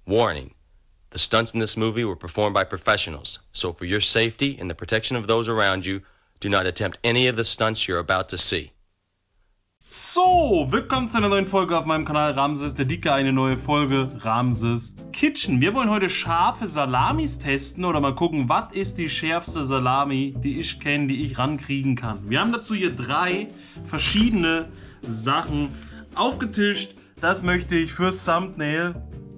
Warning. The stunts in this movie were performed by professionals, so for your safety and the protection of those around you, do not attempt any of the stunts you're about to see. So, willkommen zu einer neuen Folge auf meinem Kanal Ramses der Dicke, eine neue Folge Ramses Kitchen. Wir wollen heute scharfe Salamis testen oder mal gucken, was ist die schärfste Salami, die ich kenne, die ich rankriegen kann. Wir haben dazu hier 3 verschiedene Sachen aufgetischt. Das möchte ich fürs Thumbnail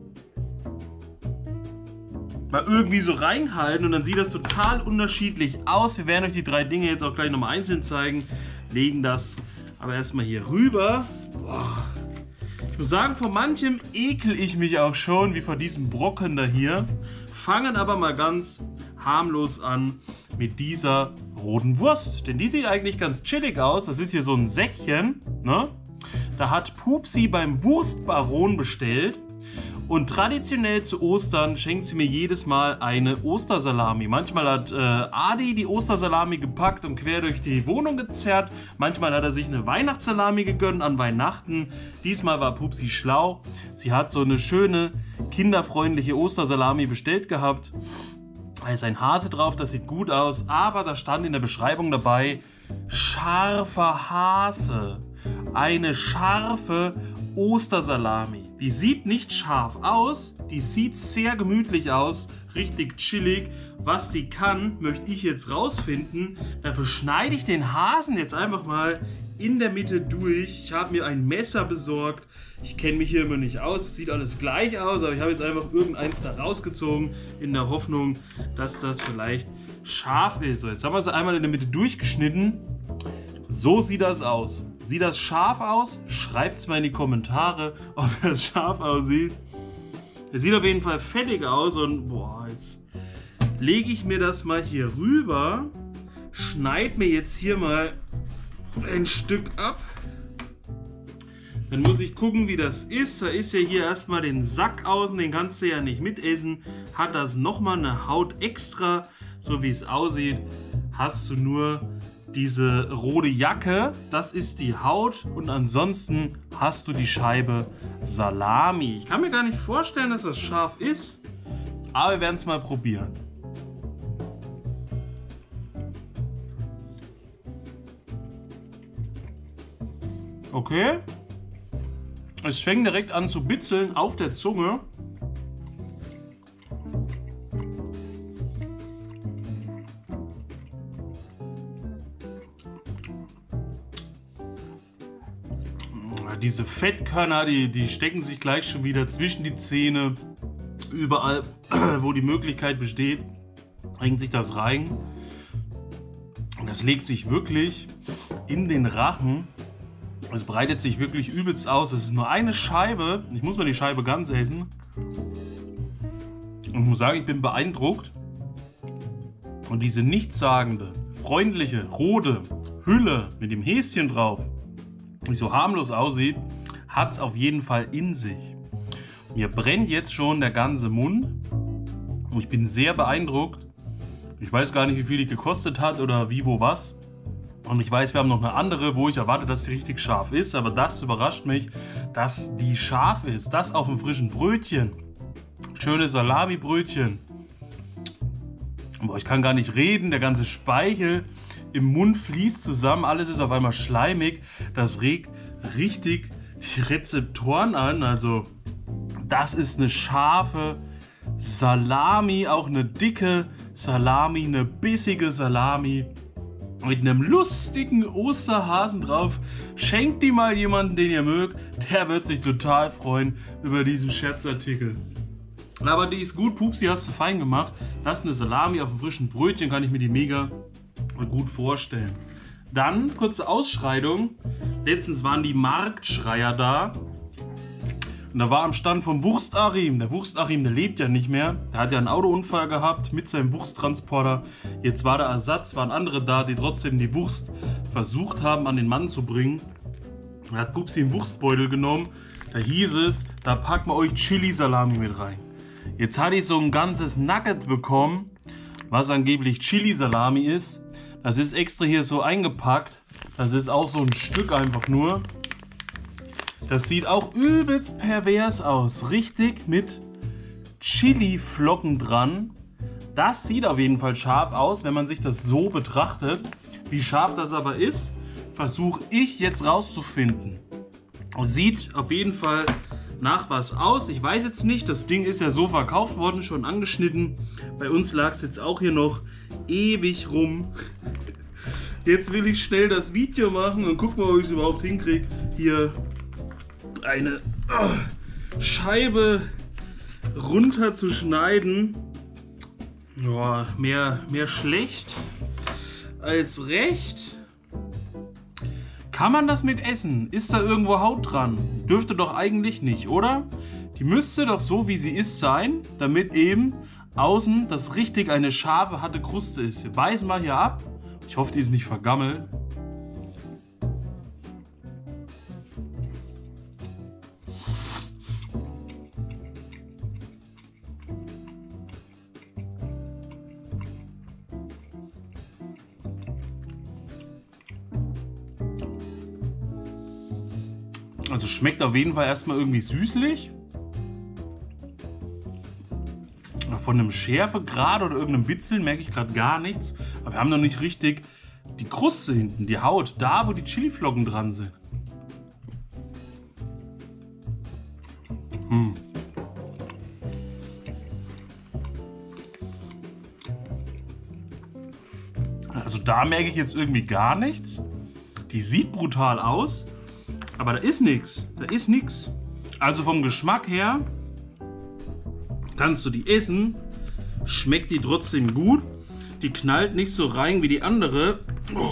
mal irgendwie so reinhalten und dann sieht das total unterschiedlich aus. Wir werden euch die 3 Dinge jetzt auch gleich nochmal einzeln zeigen, legen das aber erstmal hier rüber. Boah. Ich muss sagen, vor manchem ekel ich mich auch schon, wie vor diesem Brocken da hier. Fangen aber mal ganz harmlos an mit dieser roten Wurst. Denn die sieht eigentlich ganz chillig aus. Das ist hier so ein Säckchen, ne? Da hat Pupsi beim Wurstbaron bestellt. Und traditionell zu Ostern schenkt sie mir jedes Mal eine Ostersalami. Manchmal hat Adi die Ostersalami gepackt und quer durch die Wohnung gezerrt. Manchmal hat er sich eine Weihnachtssalami gegönnt an Weihnachten. Diesmal war Pupsi schlau. Sie hat so eine schöne, kinderfreundliche Ostersalami bestellt gehabt. Da ist ein Hase drauf, das sieht gut aus. Aber da stand in der Beschreibung dabei, scharfer Hase. Eine scharfe Ostersalami. Die sieht nicht scharf aus, die sieht sehr gemütlich aus, richtig chillig. Was sie kann, möchte ich jetzt rausfinden. Dafür schneide ich den Hasen jetzt einfach mal in der Mitte durch. Ich habe mir ein Messer besorgt. Ich kenne mich hier immer nicht aus, es sieht alles gleich aus, aber ich habe jetzt einfach irgendeins da rausgezogen, in der Hoffnung, dass das vielleicht scharf ist. So, jetzt haben wir sie einmal in der Mitte durchgeschnitten. So sieht das aus. Sieht das scharf aus? Schreibt es mal in die Kommentare, ob das scharf aussieht. Es sieht auf jeden Fall fettig aus und boah, jetzt lege ich mir das mal hier rüber, schneide mir jetzt hier mal ein Stück ab. Dann muss ich gucken, wie das ist. Da ist ja hier erstmal den Sack außen, den kannst du ja nicht mitessen. Hat das nochmal eine Haut extra, so wie es aussieht, hast du nur diese rote Jacke, das ist die Haut und ansonsten hast du die Scheibe Salami. Ich kann mir gar nicht vorstellen, dass das scharf ist, aber wir werden es mal probieren. Okay, es fängt direkt an zu bitzeln auf der Zunge. Diese Fettkörner, die stecken sich gleich schon wieder zwischen die Zähne. Überall, wo die Möglichkeit besteht, hängt sich das rein. Und das legt sich wirklich in den Rachen. Es breitet sich wirklich übelst aus. Es ist nur eine Scheibe. Ich muss mal die Scheibe ganz essen. Und ich muss sagen, ich bin beeindruckt. Und diese nichtssagende, freundliche, rote Hülle mit dem Häschen drauf, die so harmlos aussieht, hat es auf jeden Fall in sich. Mir brennt jetzt schon der ganze Mund. Und ich bin sehr beeindruckt. Ich weiß gar nicht, wie viel die gekostet hat oder wie, wo, was. Und ich weiß, wir haben noch eine andere, wo ich erwarte, dass sie richtig scharf ist. Aber das überrascht mich, dass die scharf ist. Das auf einem frischen Brötchen. Schönes Salami-Brötchen. Boah, ich kann gar nicht reden. Der ganze Speichel im Mund fließt zusammen, alles ist auf einmal schleimig. Das regt richtig die Rezeptoren an. Also das ist eine scharfe Salami, auch eine dicke Salami, eine bissige Salami mit einem lustigen Osterhasen drauf. Schenkt die mal jemanden, den ihr mögt. Der wird sich total freuen über diesen Scherzartikel. Aber die ist gut, Pupsi, hast du fein gemacht. Das ist eine Salami auf einem frischen Brötchen, kann ich mir die mega gut vorstellen. Dann kurze Ausschreibung. Letztens waren die Marktschreier da. Und da war am Stand vom Wurst-Achim. Der Wurst-Achim, der lebt ja nicht mehr. Der hat ja einen Autounfall gehabt mit seinem Wursttransporter. Jetzt war der Ersatz, waren andere da, die trotzdem die Wurst versucht haben, an den Mann zu bringen. Da hat Pupsi einen Wurstbeutel genommen. Da hieß es, da packen wir euch Chili-Salami mit rein. Jetzt hatte ich so ein ganzes Nugget bekommen, was angeblich Chili-Salami ist. Das ist extra hier so eingepackt. Das ist auch so ein Stück einfach nur. Das sieht auch übelst pervers aus. Richtig mit Chili-Flocken dran. Das sieht auf jeden Fall scharf aus, wenn man sich das so betrachtet. Wie scharf das aber ist, versuche ich jetzt rauszufinden. Sieht auf jeden Fall nach was aus. Ich weiß jetzt nicht, das Ding ist ja so verkauft worden, schon angeschnitten. Bei uns lag es jetzt auch hier noch ewig rum. Jetzt will ich schnell das Video machen und gucken, ob ich es überhaupt hinkriege. Hier eine Scheibe runter zu schneiden. Ja, mehr schlecht als recht. Kann man das mit essen? Ist da irgendwo Haut dran? Dürfte doch eigentlich nicht, oder? Die müsste doch so, wie sie ist, sein, damit eben außen das richtig eine scharfe, harte Kruste ist. Wir beißen mal hier ab. Ich hoffe, die ist nicht vergammelt. Also schmeckt auf jeden Fall erstmal irgendwie süßlich. Von einem Schärfegrad oder irgendeinem Bitzeln merke ich gerade gar nichts. Aber wir haben noch nicht richtig die Kruste hinten, die Haut, da wo die Chiliflocken dran sind. Also da merke ich jetzt irgendwie gar nichts. Die sieht brutal aus. Aber da ist nichts. Da ist nichts. Also vom Geschmack her kannst du die essen. Schmeckt die trotzdem gut. Die knallt nicht so rein wie die andere. Oh.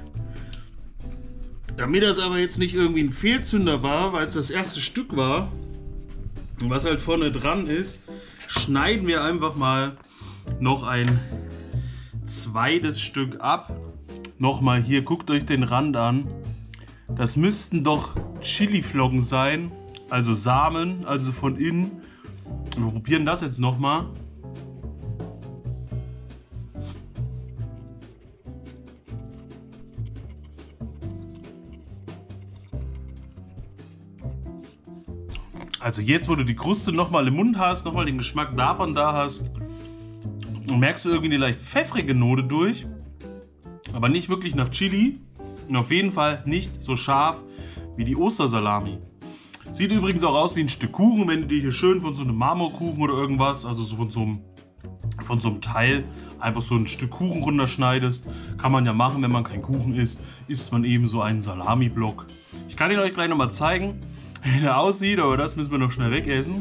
Damit das aber jetzt nicht irgendwie ein Fehlzünder war, weil es das erste Stück war, was halt vorne dran ist, schneiden wir einfach mal noch ein zweites Stück ab. Nochmal hier, guckt euch den Rand an. Das müssten doch Chiliflocken sein, also Samen, also von innen. Wir probieren das jetzt nochmal. Also jetzt, wo du die Kruste nochmal im Mund hast, nochmal den Geschmack davon da hast, merkst du irgendwie eine leicht pfeffrige Note durch, aber nicht wirklich nach Chili. Und auf jeden Fall nicht so scharf wie die Ostersalami. Sieht übrigens auch aus wie ein Stück Kuchen, wenn du dir hier schön von so einem Marmorkuchen oder irgendwas, also so von so einem Teil, einfach so ein Stück Kuchen runterschneidest. Kann man ja machen, wenn man kein Kuchen isst, isst man eben so einen Salami-Block. Ich kann ihn euch gleich nochmal zeigen, wie der aussieht, aber das müssen wir noch schnell wegessen.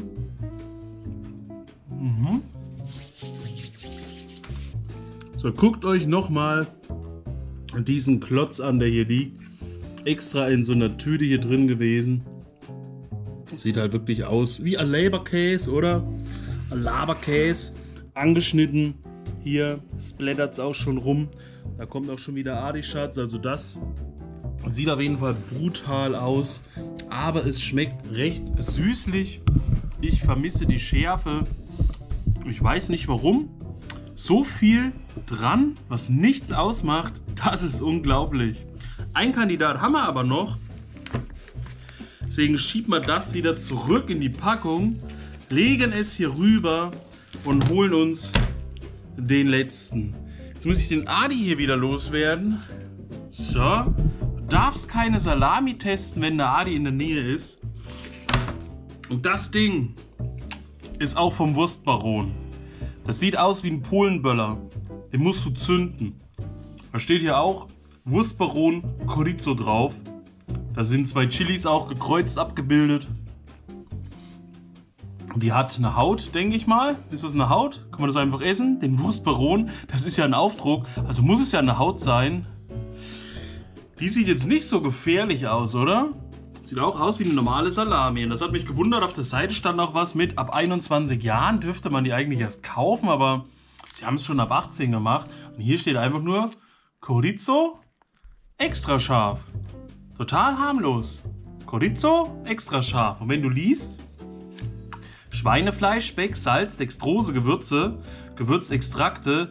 So, guckt euch nochmal diesen Klotz an, der hier liegt. Extra in so einer Tüte hier drin gewesen. Sieht halt wirklich aus wie ein Leberkäse, oder? Ein Laberkäse. Angeschnitten. Hier splattert es auch schon rum. Da kommt auch schon wieder Adischatz. Also das sieht auf jeden Fall brutal aus. Aber es schmeckt recht süßlich. Ich vermisse die Schärfe. Ich weiß nicht warum. So viel dran, was nichts ausmacht, das ist unglaublich. Ein Kandidat haben wir aber noch. Deswegen schieben wir das wieder zurück in die Packung, legen es hier rüber und holen uns den letzten. Jetzt muss ich den Adi hier wieder loswerden. So, du darfst keine Salami testen, wenn der Adi in der Nähe ist. Und das Ding ist auch vom Wurstbaron. Das sieht aus wie ein Polenböller. Den musst du zünden. Da steht hier auch Wurstbaron Chorizo drauf. Da sind 2 Chilis auch gekreuzt abgebildet. Die hat eine Haut, denke ich mal. Ist das eine Haut? Kann man das einfach essen? Den Wurstbaron, das ist ja ein Aufdruck. Also muss es ja eine Haut sein. Die sieht jetzt nicht so gefährlich aus, oder? Sieht auch aus wie eine normale Salami. Und das hat mich gewundert, auf der Seite stand auch was mit, ab 21 Jahren dürfte man die eigentlich erst kaufen, aber sie haben es schon ab 18 gemacht. Und hier steht einfach nur Chorizo extra scharf. Total harmlos. Chorizo extra scharf. Und wenn du liest, Schweinefleisch, Speck, Salz, Dextrose, Gewürze, Gewürzextrakte,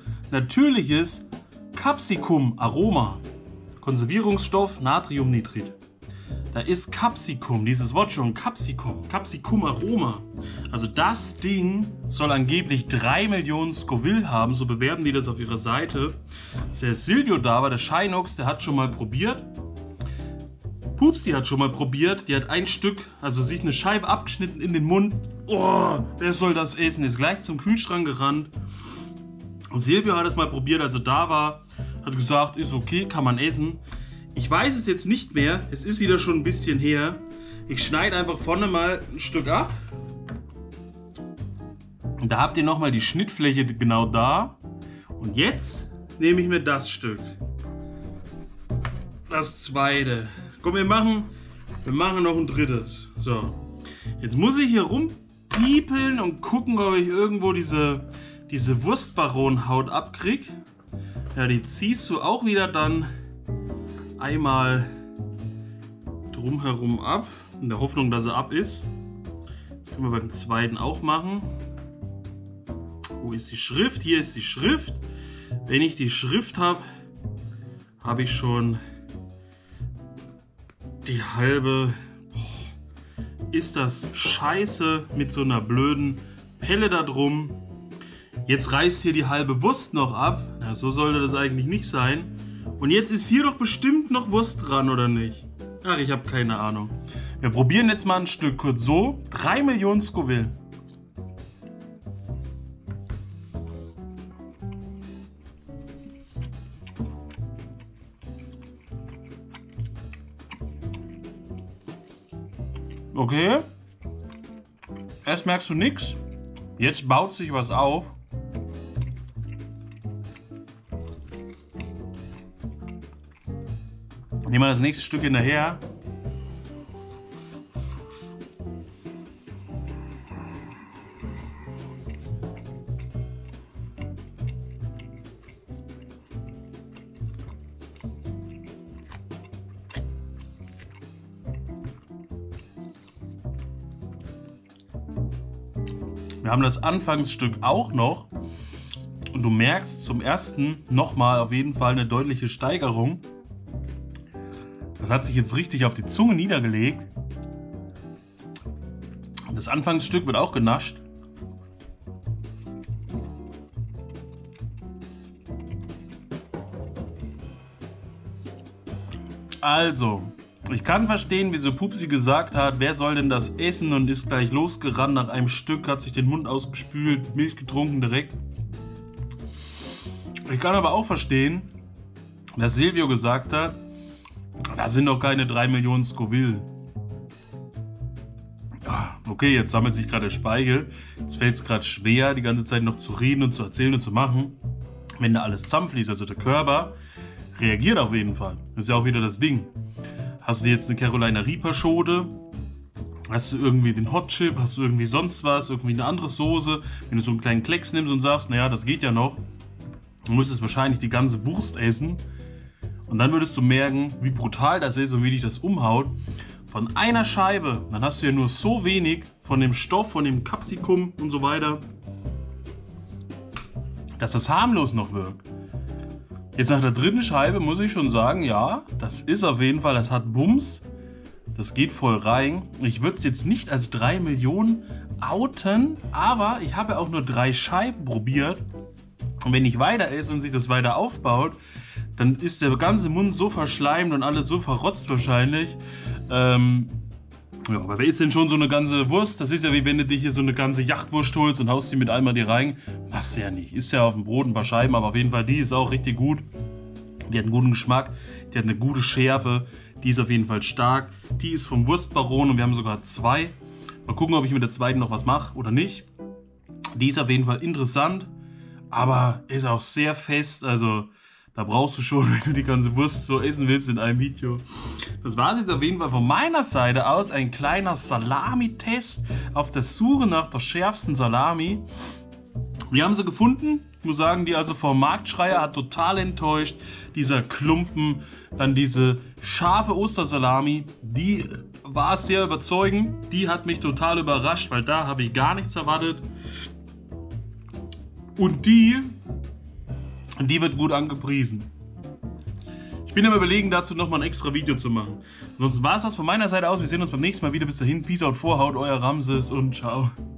natürliches Capsicum, Aroma, Konservierungsstoff, Natriumnitrit. Da ist Capsicum, dieses Wort schon, Capsicum, Capsicum Aroma. Also das Ding soll angeblich 3 Millionen Scoville haben, so bewerben die das auf ihrer Seite. Als der Silvio da war, der Shinox, der hat schon mal probiert. Pupsi hat schon mal probiert, die hat ein Stück, also sich eine Scheibe abgeschnitten in den Mund. Oh, wer soll das essen? Ist gleich zum Kühlschrank gerannt. Silvio hat es mal probiert, als er da war, hat gesagt, ist okay, kann man essen. Ich weiß es jetzt nicht mehr, es ist wieder schon ein bisschen her. Ich schneide einfach vorne mal ein Stück ab. Und da habt ihr nochmal die Schnittfläche genau da. Und jetzt nehme ich mir das Stück. Das zweite. Komm, wir machen noch ein drittes. So. Jetzt muss ich hier rumpiepeln und gucken, ob ich irgendwo diese Wurstbaronhaut abkriege. Ja, die ziehst du auch wieder dann einmal drumherum ab, in der Hoffnung, dass er ab ist. Das können wir beim zweiten auch machen. Wo ist die Schrift? Hier ist die Schrift. Wenn ich die Schrift habe, habe ich schon die halbe. Boah, ist das scheiße mit so einer blöden Pelle da drum. Jetzt reißt hier die halbe Wurst noch ab. Na, so sollte das eigentlich nicht sein. Und jetzt ist hier doch bestimmt noch Wurst dran, oder nicht? Ach, ich habe keine Ahnung. Wir probieren jetzt mal ein Stück kurz so. 3 Millionen Scoville. Okay. Erst merkst du nichts. Jetzt baut sich was auf. Nehmen wir das nächste Stück hinterher. Wir haben das Anfangsstück auch noch. Und du merkst zum ersten nochmal auf jeden Fall eine deutliche Steigerung. Das hat sich jetzt richtig auf die Zunge niedergelegt. Das Anfangsstück wird auch genascht. Also, ich kann verstehen, wieso Pupsi gesagt hat, wer soll denn das essen, und ist gleich losgerannt nach einem Stück, hat sich den Mund ausgespült, Milch getrunken direkt. Ich kann aber auch verstehen, dass Silvio gesagt hat, das sind doch keine 3 Millionen Scoville. Okay, jetzt sammelt sich gerade der Speichel. Jetzt fällt es gerade schwer, die ganze Zeit noch zu reden und zu erzählen und zu machen. Wenn da alles zusammenfließt, also der Körper reagiert auf jeden Fall. Das ist ja auch wieder das Ding. Hast du jetzt eine Carolina Reaper Schote? Hast du irgendwie den Hot Chip? Hast du irgendwie sonst was? Irgendwie eine andere Soße? Wenn du so einen kleinen Klecks nimmst und sagst, naja, das geht ja noch, dann müsstest du wahrscheinlich die ganze Wurst essen. Und dann würdest du merken, wie brutal das ist und wie dich das umhaut. Von einer Scheibe, dann hast du ja nur so wenig von dem Stoff, von dem Capsicum und so weiter, dass das harmlos noch wirkt. Jetzt nach der dritten Scheibe muss ich schon sagen, ja, das ist auf jeden Fall, das hat Bums. Das geht voll rein. Ich würde es jetzt nicht als 3 Millionen outen, aber ich habe ja auch nur 3 Scheiben probiert. Und wenn ich weiter esse und sich das weiter aufbaut, dann ist der ganze Mund so verschleimt und alles so verrotzt wahrscheinlich. Ja, aber wer isst denn schon so eine ganze Wurst? Das ist ja wie wenn du dir hier so eine ganze Jachtwurst holst und haust die mit einmal dir rein. Machst du ja nicht. Ist ja auf dem Brot ein paar Scheiben, aber auf jeden Fall, die ist auch richtig gut. Die hat einen guten Geschmack, die hat eine gute Schärfe, die ist auf jeden Fall stark. Die ist vom Wurstbaron und wir haben sogar 2. Mal gucken, ob ich mit der zweiten noch was mache oder nicht. Die ist auf jeden Fall interessant, aber ist auch sehr fest, also da brauchst du schon, wenn du die ganze Wurst so essen willst in einem Video. Das war es jetzt auf jeden Fall von meiner Seite aus. Ein kleiner Salami-Test auf der Suche nach der schärfsten Salami. Wir haben sie gefunden. Ich muss sagen, die also vom Marktschreier hat total enttäuscht. Dieser Klumpen, dann diese scharfe Ostersalami, die war sehr überzeugend. Die hat mich total überrascht, weil da habe ich gar nichts erwartet. Und die wird gut angepriesen. Ich bin am Überlegen, dazu nochmal ein extra Video zu machen. Ansonsten war es das von meiner Seite aus. Wir sehen uns beim nächsten Mal wieder. Bis dahin, Peace out, Vorhaut, euer Ramses und ciao.